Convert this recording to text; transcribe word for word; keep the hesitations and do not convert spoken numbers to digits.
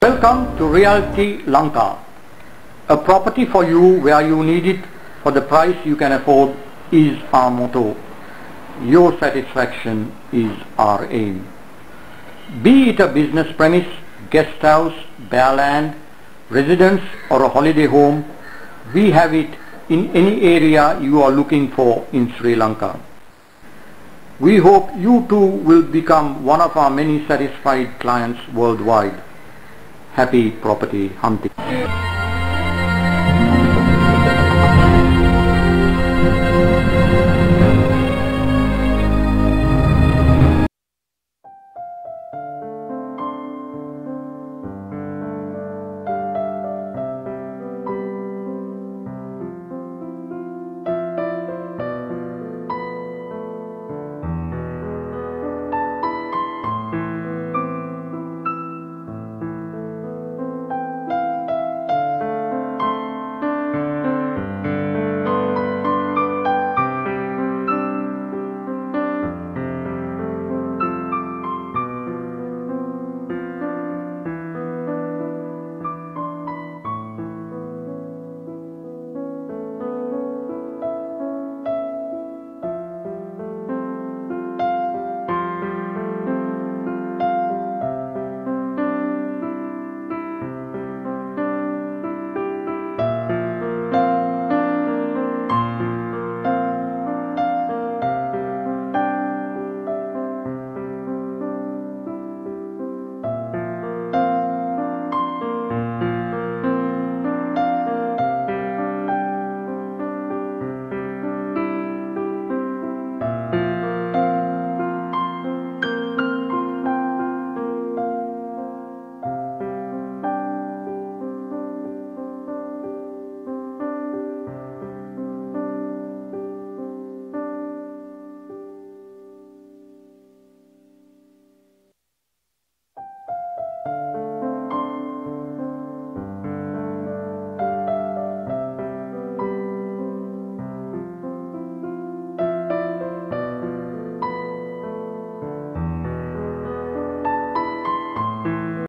Welcome to Realty Lanka. A property for you where you need it for the price you can afford is our motto. Your satisfaction is our aim. Be it a business premise, guest house, bare land, residence or a holiday home, we have it in any area you are looking for in Sri Lanka. We hope you too will become one of our many satisfied clients worldwide. Happy property hunting.